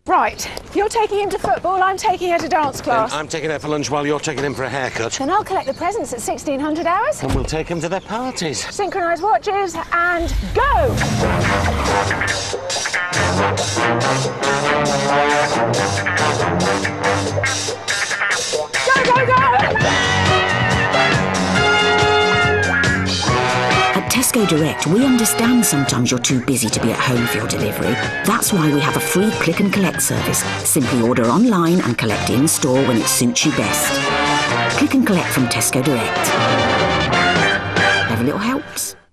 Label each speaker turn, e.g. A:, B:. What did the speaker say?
A: Right, you're taking him to football, I'm taking her to dance class.
B: Then I'm taking her for lunch while you're taking him for a haircut.
A: Then I'll collect the presents at 1600 hours.
B: And we'll take him to their parties.
A: Synchronise watches and go! Go, go, go!
C: At Tesco Direct, we understand sometimes you're too busy to be at home for your delivery. That's why we have a free click and collect service. Simply order online and collect in store when it suits you best. Click and collect from Tesco Direct. Every little helps.